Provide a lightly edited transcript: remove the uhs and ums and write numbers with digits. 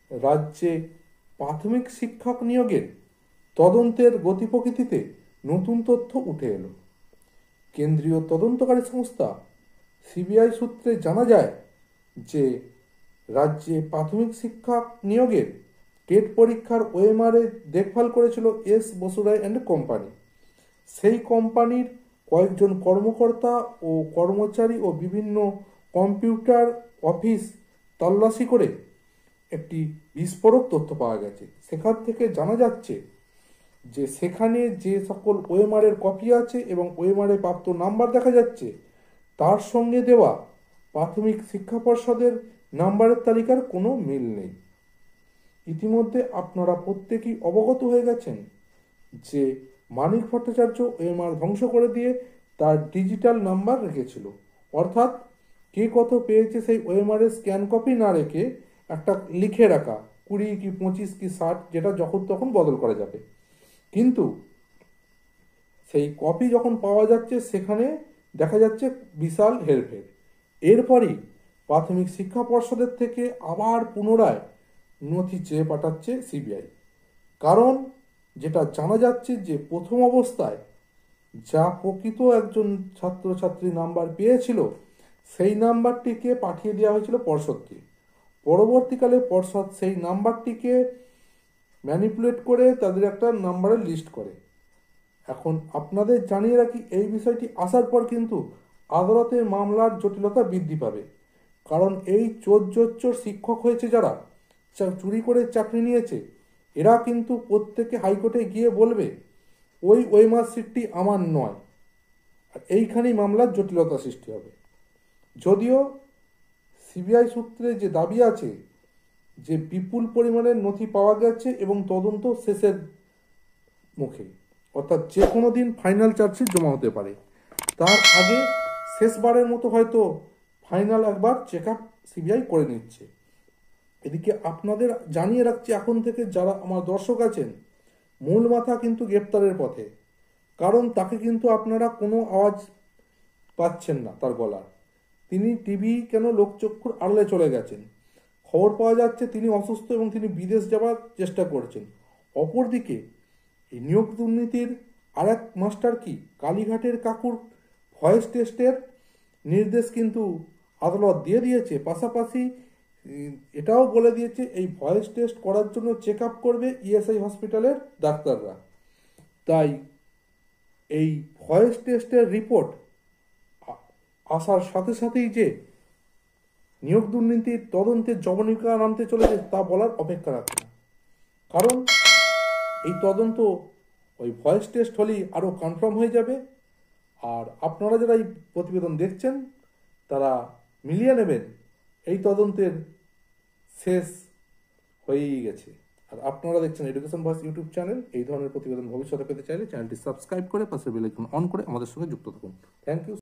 রাজ্যে প্রাথমিক শিক্ষক নিয়োগের তদন্তের গতি প্রকৃতিতে নতুন তথ্য উঠে এলো। কেন্দ্রীয় তদন্তকারী সংস্থা সিবিআই সূত্রে জানা যায় যে রাজ্যে প্রাথমিক শিক্ষক নিয়োগের টেট পরীক্ষার ওএমআরে দেখভাল করেছিল এস বসুরায় অ্যান্ড কোম্পানি। সেই কোম্পানির কয়েকজন কর্মকর্তা ও কর্মচারী ও বিভিন্ন কম্পিউটার অফিস তল্লাশি করে একটি বিস্ফোরক তথ্য পাওয়া গেছে। সেখান থেকে জানা যাচ্ছে যে সেখানে যে সকল ওএমআরের কপি আছে এবং ওএমআরে প্রাপ্ত নাম্বার দেখা যাচ্ছে, তার সঙ্গে দেওয়া প্রাথমিক শিক্ষা পর্ষদের নাম্বারের তালিকার কোনো মিল নেই। ইতিমধ্যে আপনারা প্রত্যেকেই অবগত হয়ে গেছেন যে মানিক ভট্টাচার্য ওএমআর ধ্বংস করে দিয়ে তার ডিজিটাল নাম্বার রেখেছিল, অর্থাৎ কে কত পেয়েছে সেই ওএমআরের স্ক্যান কপি না রেখে একটা লিখে রাখা 20 কি 25 কি 60, যেটা যখন তখন বদল করা যাবে। কিন্তু সেই কপি যখন পাওয়া যাচ্ছে সেখানে দেখা যাচ্ছে বিশাল হেরফের। এরপরই প্রাথমিক শিক্ষা পর্ষদের থেকে আবার পুনরায় নথি চেয়ে পাঠাচ্ছে সিবিআই। কারণ যেটা জানা যাচ্ছে যে প্রথম অবস্থায় যা প্রকৃত একজন ছাত্রছাত্রী নাম্বার পেয়েছিল সেই নাম্বারটিকে পাঠিয়ে দেওয়া হয়েছিল পর্ষদকে। পরবর্তীকালে পর্ষদ সেই নাম্বারটিকে ম্যানিপুলেট করে তাদের একটা নাম্বারের লিস্ট করে। এখন আপনাদের জানিয়ে রাখি, এই বিষয়টি আসার পর কিন্তু আদালতে মামলার জটিলতা বৃদ্ধি পাবে। কারণ এই চোর শিক্ষক হয়েছে যারা চুরি করে চাকরি নিয়েছে, এরা কিন্তু প্রত্যেকে হাইকোর্টে গিয়ে বলবে ওই মার্কশিটটি আমার নয়। আর এইখানেই মামলার জটিলতা সৃষ্টি হবে। যদিও সিবিআই সূত্রে যে দাবি আছে যে বিপুল পরিমাণের নথি পাওয়া গেছে এবং তদন্ত শেষের মুখে, অর্থাৎ যে কোনো দিন ফাইনাল চার্জশিট জমা হতে পারে। তার আগে শেষবারের মতো হয়তো ফাইনাল একবার চেক আপ সিবিআই করে নিচ্ছে। এদিকে আপনাদের জানিয়ে রাখছি এখন থেকে, যারা আমার দর্শক আছেন, মূল মাথা কিন্তু গ্রেপ্তারের পথে। কারণ তাকে কিন্তু আপনারা কোনো আওয়াজ পাচ্ছেন না তার গলার। তিনি টিভি কেন লোকচক্ষুর আড়ালে চলে গেছেন। খবর পাওয়া যাচ্ছে তিনি অসুস্থ এবং তিনি বিদেশ যাওয়ার চেষ্টা করছেন। অপরদিকে এই নিয়োগ দুর্নীতির আর এক মাস্টার কি কালীঘাটের কাকুর ভয়েস টেস্টের নির্দেশ কিন্তু আদালত দিয়ে দিয়েছে। পাশাপাশি এটাও বলে দিয়েছে এই ভয়েস টেস্ট করার জন্য চেক আপ করবে ইএসআই হসপিটালের ডাক্তাররা। তাই এই ভয়েস টেস্টের রিপোর্ট আসার সাথে সাথেই যে নিয়োগ দুর্নীতির তদন্তের জবনিকা নামতে চলেছে তা বলার অপেক্ষা রাখে না। কারণ এই তদন্ত ওই ভয়েস টেস্ট হলেই আরও কনফার্ম হয়ে যাবে। আর আপনারা যারা এই প্রতিবেদন দেখছেন তারা মিলিয়ে নেবেন এই তদন্তের শেষ হয়েই গেছে। আর আপনারা দেখছেন এডুকেশন ভয়েস ইউটিউব চ্যানেল। এই ধরনের প্রতিবেদন ভবিষ্যতে পেতে চাইলে চ্যানেলটি সাবস্ক্রাইব করে পাশের বেল আইকন অন করে আমাদের সঙ্গে যুক্ত থাকুন। Thank you.